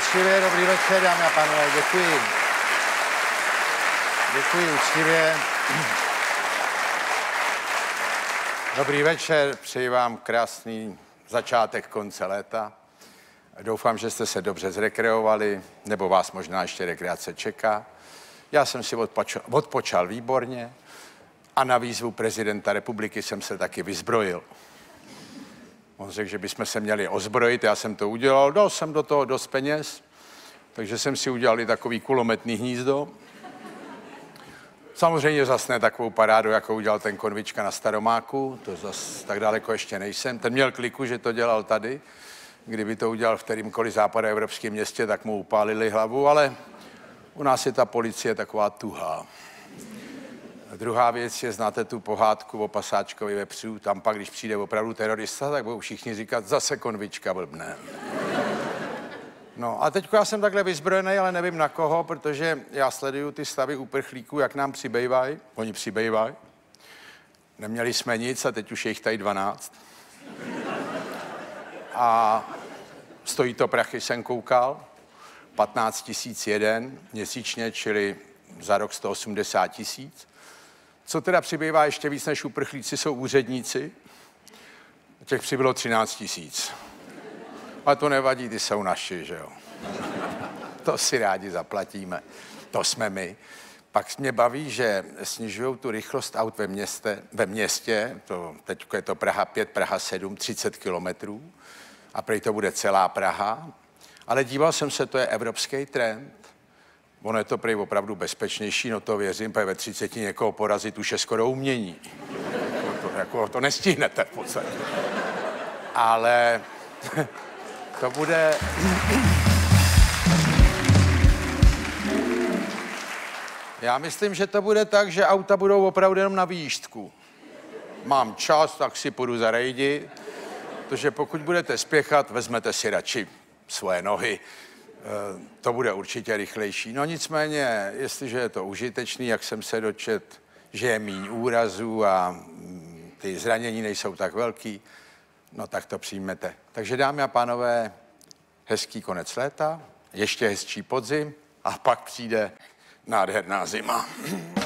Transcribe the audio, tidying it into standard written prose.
uctivě, dobrý večer, dámy a pánové, děkuji. Děkuji uctivě. Dobrý večer, přeji vám krásný začátek konce léta. Doufám, že jste se dobře zrekreovali, nebo vás možná ještě rekreace čeká. Já jsem si odpočal výborně a na výzvu prezidenta republiky jsem se taky vyzbrojil. On řekl, že bychom se měli ozbrojit, já jsem to udělal, dal jsem do toho dost peněz, takže jsem si udělal i takový kulometný hnízdo. Samozřejmě zas ne takovou parádu, jako udělal ten Konvička na Staromáku, to zas tak daleko ještě nejsem. Ten měl kliku, že to dělal tady. Kdyby to udělal v kterýmkoliv západoevropském městě, tak mu upálili hlavu, ale u nás je ta policie taková tuhá. A druhá věc je, znáte tu pohádku o pasáčkovi vepřů, tam pak, když přijde opravdu terorista, tak budou všichni říkat, zase Konvička blbne. No a teď já jsem takhle vyzbrojený, ale nevím na koho, protože já sleduju ty stavy uprchlíků, jak nám přibývají. Oni přibývají. Neměli jsme nic a teď už je jich tady 12. A stojí to prachy, jsem koukal. 15 000 jeden měsíčně, čili za rok 180 000. Co teda přibývá ještě víc než uprchlíci, jsou úředníci. Těch přibylo 13 000. Ale to nevadí, ty jsou naši, že jo. To si rádi zaplatíme. To jsme my. Pak mě baví, že snižují tu rychlost aut ve městě, teď je to Praha 5, Praha 7, 30 kilometrů a prej to bude celá Praha. Ale díval jsem se, to je evropský trend. Ono je to prej opravdu bezpečnější, no to věřím, protože ve 30 někoho porazit už je skoro umění. To nestihnete v podstatě. Ale to bude... Já myslím, že to bude tak, že auta budou opravdu jenom na výjížďku. Mám čas, tak si půjdu zarejdit, protože pokud budete spěchat, vezmete si radši svoje nohy. To bude určitě rychlejší. No nicméně, jestliže je to užitečný, jak jsem se dočet, že je míň úrazů a ty zranění nejsou tak velký, no tak to přijmete. Takže dámy a pánové, hezký konec léta, ještě hezčí podzim a pak přijde nádherná zima.